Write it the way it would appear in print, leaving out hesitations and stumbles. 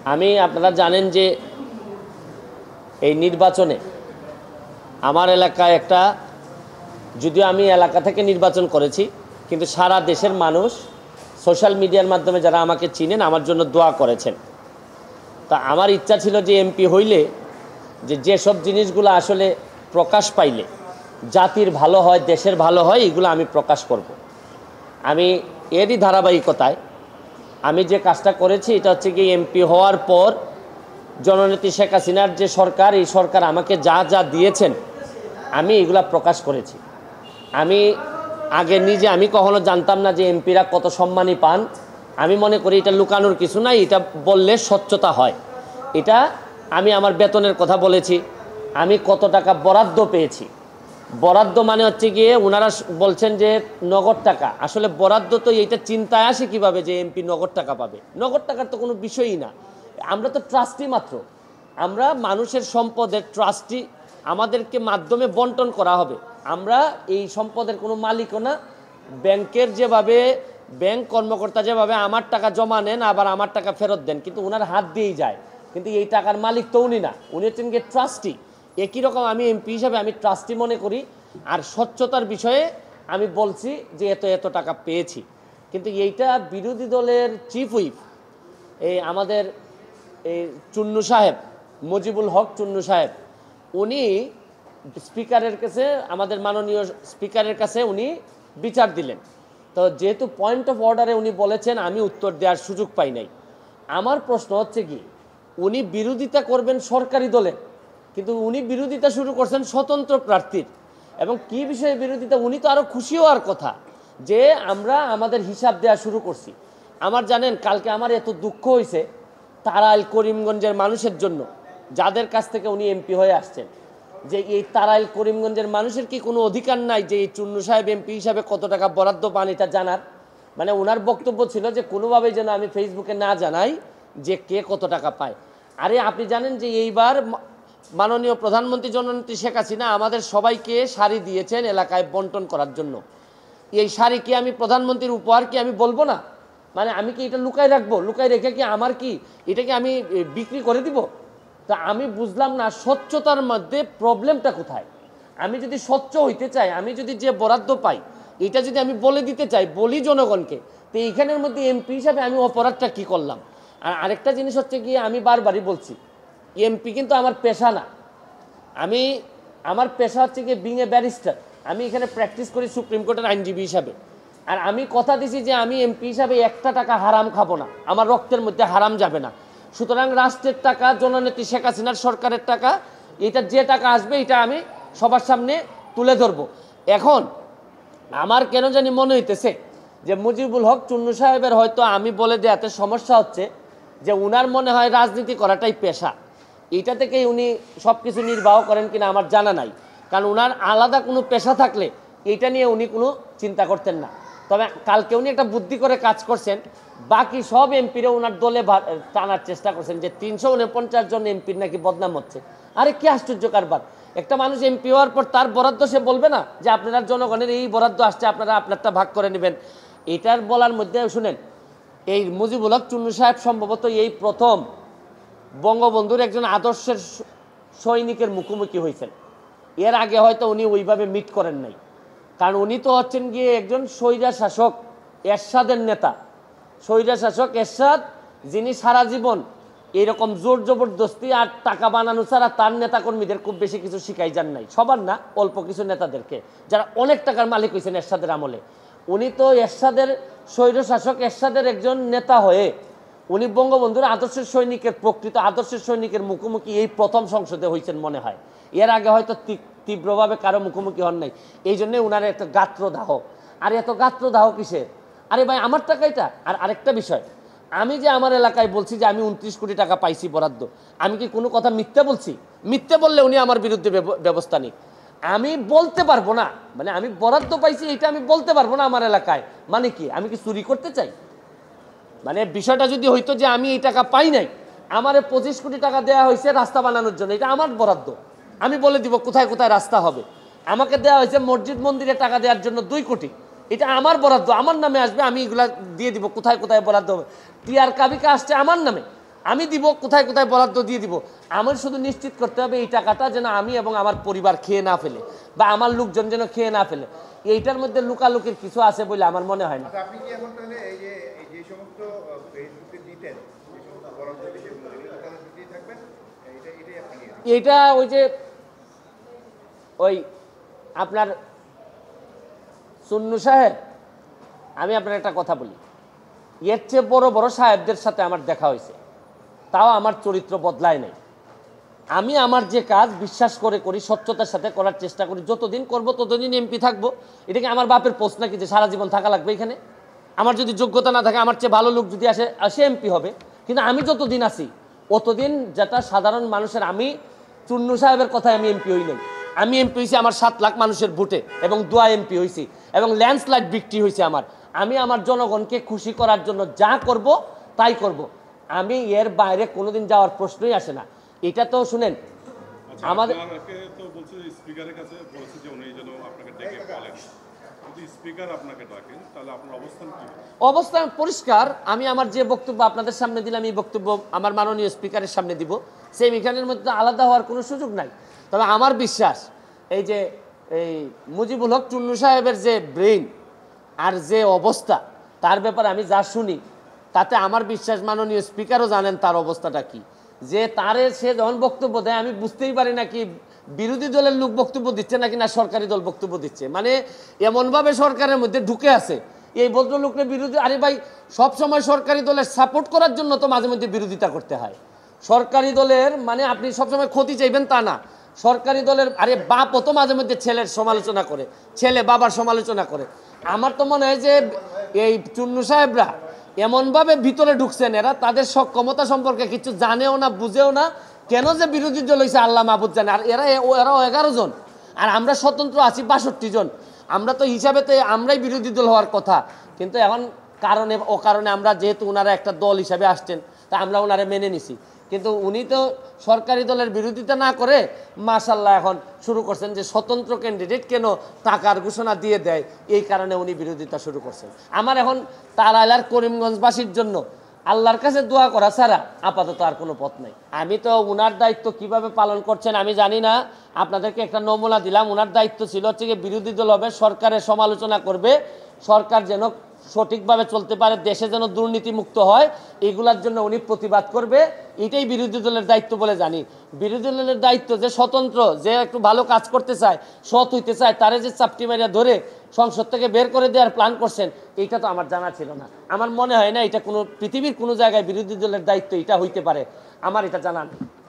আপনারা জানেন যে এই নির্বাচনে আমার এলাকায় একটা, যদিও আমি এলাকা থেকে নির্বাচন করেছি, কিন্তু সারা দেশের মানুষ সোশ্যাল মিডিয়ার মাধ্যমে যারা আমাকে চিনেন আমার জন্য দোয়া করেছেন। তা আমার ইচ্ছা ছিল যে এমপি হইলে যেসব জিনিসগুলো আসলে প্রকাশ পাইলে জাতির ভালো হয়, দেশের ভালো হয়, এগুলো আমি প্রকাশ করব। আমি এরই ধারাবাহিকতায় আমি যে কাজটা করেছি এটা হচ্ছে কি, এমপি হওয়ার পর জননেত্রী শেখ হাসিনার যে সরকার, এই সরকার আমাকে যা যা দিয়েছেন আমি এগুলা প্রকাশ করেছি। আমি আগে নিজে আমি কখনো জানতাম না যে এমপিরা কত সম্মানী পান। আমি মনে করি এটা লুকানোর কিছু নাই, এটা বললে স্বচ্ছতা হয়। এটা আমি আমার বেতনের কথা বলেছি, আমি কত টাকা বরাদ্দ পেয়েছি। বরাদ্দ মানে হচ্ছে গিয়ে ওনারা বলছেন যে নগদ টাকা, আসলে বরাদ্দ তো এইটা চিন্তায় আসে কিভাবে যে এমপি নগদ টাকা পাবে। নগদ টাকার তো কোনো বিষয়ই না, আমরা তো ট্রাস্টি মাত্র, আমরা মানুষের সম্পদের ট্রাস্টি, আমাদেরকে মাধ্যমে বন্টন করা হবে। আমরা এই সম্পদের কোনো মালিকও না। ব্যাংকের যেভাবে ব্যাংক কর্মকর্তা যেভাবে আমার টাকা জমা নেন আবার আমার টাকা ফেরত দেন, কিন্তু ওনার হাত দিয়েই যায়, কিন্তু এই টাকার মালিক তো উনি না, উনি হচ্ছেন গিয়ে ট্রাস্টি। একই রকম আমি এমপি হিসাবে আমি ট্রাস্টি মনে করি। আর স্বচ্ছতার বিষয়ে আমি বলছি যে এত এত টাকা পেয়েছি। কিন্তু এইটা বিরোধী দলের চিফ হুইপ এই আমাদের এই চুন্নু সাহেব, মুজিবুল হক চুন্নু সাহেব, উনি স্পিকারের কাছে, আমাদের মাননীয় স্পিকারের কাছে উনি বিচার দিলেন। তো যেহেতু পয়েন্ট অফ অর্ডারে উনি বলেছেন, আমি উত্তর দেওয়ার সুযোগ পাই নাই। আমার প্রশ্ন হচ্ছে কি, উনি বিরোধিতা করবেন সরকারি দলের, কিন্তু উনি বিরোধিতা শুরু করছেন স্বতন্ত্র প্রার্থীর। এবং কি বিষয়ে বিরোধিতা, উনি তো আরও খুশি হওয়ার কথা যে আমরা আমাদের হিসাব দেওয়া শুরু করছি। আমার জানেন কালকে আমার এত দুঃখ হয়েছে তারাইল করিমগঞ্জের মানুষের জন্য, যাদের কাছ থেকে উনি এমপি হয়ে আসছেন, যে এই তারাইল করিমগঞ্জের মানুষের কি কোনো অধিকার নাই যে এই চুন্নু সাহেব এমপি হিসাবে কত টাকা বরাদ্দ পান এটা জানার? মানে ওনার বক্তব্য ছিল যে কোনোভাবেই যেন আমি ফেসবুকে না জানাই যে কে কত টাকা পায়। আরে আপনি জানেন যে এইবার মাননীয় প্রধানমন্ত্রী জননেত্রী শেখ হাসিনা আমাদের সবাইকে শাড়ি দিয়েছেন এলাকায় বন্টন করার জন্য। এই শাড়ি কি আমি প্রধানমন্ত্রীর উপহার কি আমি বলবো না? মানে আমি কি এটা লুকাই রাখবো? লুকাই রেখে কি আমার কি এটাকে আমি বিক্রি করে দিব? তা আমি বুঝলাম না স্বচ্ছতার মধ্যে প্রবলেমটা কোথায়। আমি যদি স্বচ্ছ হইতে চাই, আমি যদি যে বরাদ্দ পাই এটা যদি আমি বলে দিতে চাই, বলি জনগণকে, তো এইখানের মধ্যে এমপি হিসাবে আমি অপরাধটা কি করলাম? আর আরেকটা জিনিস হচ্ছে গিয়ে, আমি বারবারই বলছি এমপি কিন্তু আমার পেশা না। আমার পেশা হচ্ছে গিয়ে বিং এ ব্যারিস্টার। আমি এখানে প্র্যাকটিস করি সুপ্রিম কোর্টের আইনজীবী হিসাবে। আর আমি কথা দিছি যে আমি এমপি হিসাবে একটা টাকা হারাম খাবো না, আমার রক্তের মধ্যে হারাম যাবে না। সুতরাং রাষ্ট্রের টাকা, জননেত্রী শেখ হাসিনার সরকারের টাকা, এটা যে টাকা আসবে এটা আমি সবার সামনে তুলে ধরবো। এখন আমার কেন জানি মনে হইতেছে যে মুজিবুল হক চুন্নু সাহেবের হয়তো আমি বলে দেওয়াতে সমস্যা হচ্ছে, যে উনার মনে হয় রাজনীতি করাটাই পেশা। এটা থেকেই উনি সব কিছু নির্বাহ করেন কিনা আমার জানা নাই, কারণ উনার আলাদা কোনো পেশা থাকলে এইটা নিয়ে উনি কোনো চিন্তা করতেন না। তবে কালকে উনি একটা বুদ্ধি করে কাজ করছেন, বাকি সব এমপিরা ওনার দলে টানার চেষ্টা করছেন যে 349 জন এমপির নাকি বদনাম হচ্ছে। আরে কি আশ্চর্য কারবার! একটা মানুষ এমপি হওয়ার পর তার বরাদ্দ সে বলবে না যে আপনারা জনগণের এই বরাদ্দ আসছে, আপনারা আপনারটা ভাগ করে নেবেন? এটার বলার মধ্যে শুনেন, এই মুজিবুল হক চুন্নু সাহেব সম্ভবত এই প্রথম বঙ্গবন্ধুর একজন আদর্শের সৈনিকের মুখোমুখি হয়েছেন। এর আগে হয়তো উনি ওইভাবে মিট করেন নাই, কারণ উনি তো হচ্ছেন গিয়ে একজন স্বৈরা শাসক এরশাদের নেতা। স্বৈরা শাসক এরশাদ, যিনি সারা জীবন এইরকম জোর জবরদস্তি আর টাকা বানানো ছাড়া তার নেতাকর্মীদের খুব বেশি কিছু শিখাই যান নাই, সবার না, অল্প কিছু নেতাদেরকে, যারা অনেক টাকার মালিক হয়েছেন এরশাদের আমলে। উনি তো এরশাদের স্বৈর শাসক এরশাদের একজন নেতা হয়ে উনি বঙ্গবন্ধুর আদর্শের সৈনিকের, প্রকৃত আদর্শের সৈনিকের মুখোমুখি এই প্রথম সংসদে হয়েছেন মনে হয়। এর আগে হয়তো তীব্রভাবে কারো মুখোমুখি হন নাই, এই জন্যে উনার একটা গাত্রদাহ। আর এত গাত্রদাহ কিসের? আরে ভাই আমার টাকা এটা। আর আরেকটা বিষয়, আমি যে আমার এলাকায় বলছি যে আমি 29 কোটি টাকা পাইছি বরাদ্দ, আমি কি কোনো কথা মিথ্যা বলছি? মিথ্যে বললে উনি আমার বিরুদ্ধে ব্যবস্থা নিক। আমি বলতে পারবো না, মানে আমি বরাদ্দ পাইছি এটা আমি বলতে পারবো না আমার এলাকায়, মানে কি আমি কি চুরি করতে চাই? মানে বিষয়টা যদি হইতো যে আমি এই টাকা পাই নাই, আমারে 25 কোটি টাকা দেওয়া হয়েছে রাস্তা বানানোর জন্য, এটা আমার বরাদ্দ, আমি বলে দিব কোথায় কোথায় রাস্তা হবে। আমাকে দেওয়া হয়েছে মসজিদ মন্দিরে টাকা দেওয়ার জন্য 2 কোটি, এটা আমার বরাদ্দ, আমার নামে আসবে, আমি এগুলা দিয়ে দিব কোথায় কোথায় বরাদ্দ হবে। টিআর কাবিকা আসছে আমার নামে, আমি দিব, কোথায় কোথায় বরাদ্দ দিয়ে দিব। আমার শুধু নিশ্চিত করতে হবে এই টাকাটা যেন আমি এবং আমার পরিবার খেয়ে না ফেলে, বা আমার লোকজন যেন খেয়ে না ফেলে। এইটার মধ্যে লুকালুকির কিছু আছে বলে আমার মনে হয় না। আপনি কি এখন তাহলে এই যে সমস্ত ফেসবুকে দিতেন, যে সমস্ত বরাদ্দ বিষয়গুলো, এগুলো তাহলে দিতেই থাকবেন? এটাই আপনি এটা ওই যে ওই আপনার সুন্নু সাহেব, আমি আপনার একটা কথা বলি, এর চেয়ে বড় বড় সাহেবদের সাথে আমার দেখা হয়েছে, তাও আমার চরিত্র বদলায় নাই। আমি আমার যে কাজ বিশ্বাস করে করি, স্বচ্ছতার সাথে করার চেষ্টা করি, যতদিন করব ততদিন এমপি থাকবো। এটা কি আমার বাপের পোস্ট নাকি যে সারা জীবন থাকা লাগবে এখানে? আমার যদি যোগ্যতা না থাকে, আমার চেয়ে ভালো লোক যদি আসে এমপি হবে। কিন্তু আমি যতদিন আছি অতদিন যেটা সাধারণ মানুষের, আমি চুন্নু সাহেবের কথায় আমি এমপি হই নাই। আমি এমপি হয়েছি আমার 7 লাখ মানুষের ভোটে, এবং দোয়া এমপি হয়েছি, এবং ল্যান্ডস্লাইড বিক্রি হয়েছে আমার। আমি আমার জনগণকে খুশি করার জন্য যা করব তাই করব। আমি এর বাইরে কোনোদিন যাওয়ার প্রশ্নই আসে না। এটা তো শুনেন, আমাদের তো বলছে স্পিকারের কাছে বলেছে যে উনি যেন আপনাকে ডেকে বলেন, যদি স্পিকার আপনাকে ডাকেন তাহলে আপনার অবস্থান কি? অবস্থান পরিষ্কার। আমি আমার যে বক্তব্য আপনাদের সামনে দিলাম, এই বক্তব্য আমার মাননীয় স্পিকারের সামনে দিব। সেই এখানের মধ্যে আলাদা হওয়ার কোনো সুযোগ নাই। তবে আমার বিশ্বাস, এই যে এই মুজিবুল হক চুন্নু সাহেবের যে ব্রেইন আর যে অবস্থা, তার ব্যাপারে আমি যা শুনি, তাতে আমার বিশ্বাস মাননীয় স্পিকারও জানেন তার অবস্থাটা কি। যে সে যখন বক্তব্য দেয়, আমি বুঝতেই পারি না কি বিরোধী দলের লোক বক্তব্য দিচ্ছে নাকি না সরকারি দল বক্তব্য দিচ্ছে। মানে এমনভাবে সরকারের মধ্যে ঢুকে আছে এই ভদ্রলোককে বিরোধী। আরে ভাই, সবসময় সরকারি দলের সাপোর্ট করার জন্য তো মাঝে মধ্যে বিরোধিতা করতে হয়। সরকারি দলের মানে আপনি সবসময় ক্ষতি চাইবেন তা না। সরকারি দলের আরে বাপও তো মাঝে মধ্যে ছেলের সমালোচনা করে, ছেলে বাবার সমালোচনা করে। আমার তো মনে হয় যে এই চুন্নু সাহেবরা এমনভাবে ভিতরে ঢুকছেন, এরা তাদের সক্ষমতা সম্পর্কে কিছু জানেও না, বুঝেও না। কেন যে বিরোধী দল হয়েছে আল্লাহ মাহবুদ জানে। আর এরাও 11 জন, আর আমরা স্বতন্ত্র আছি 62 জন। আমরা তো হিসাবেতে আমরাই বিরোধী দল হওয়ার কথা, কিন্তু এখন কারণে অকারণে আমরা যেহেতু ওনারা একটা দল হিসাবে আসছেন, তা আমরা ওনারা মেনে নিছি। কিন্তু উনি তো সরকারি দলের বিরোধিতা না করে মাশাল্লাহ এখন শুরু করছেন যে স্বতন্ত্র ক্যান্ডিডেট কেন টাকার ঘোষণা দিয়ে দেয়, এই কারণে উনি বিরোধিতা শুরু করছেন। আমার এখন তারাইলার করিমগঞ্জবাসীর জন্য আল্লাহর কাছে দোয়া করা ছাড়া আপাতত আর কোনো পথ নাই। আমি তো ওনার দায়িত্ব কিভাবে পালন করছেন আমি জানি না, আপনাদেরকে একটা নমুনা দিলাম। ওনার দায়িত্ব ছিল হচ্ছে কি বিরোধী দল হবে, সরকারের সমালোচনা করবে, সরকার যেন সঠিকভাবে চলতে পারে, দেশে যেন দুর্নীতিমুক্ত হয়, এগুলার জন্য উনি প্রতিবাদ করবে। এটাই বিরোধী দলের দায়িত্ব বলে জানি। বিরোধী দলের দায়িত্ব যে স্বতন্ত্র, যে একটু ভালো কাজ করতে চায়, সৎ হইতে চায়, তারে যে চাপটি মারিয়া ধরে সংসদ থেকে বের করে দেওয়ার প্ল্যান করছেন, এইটা তো আমার জানা ছিল না। আমার মনে হয় না এটা কোনো পৃথিবীর কোনো জায়গায় বিরোধী দলের দায়িত্ব এটা হইতে পারে, আমার এটা জানা নেই।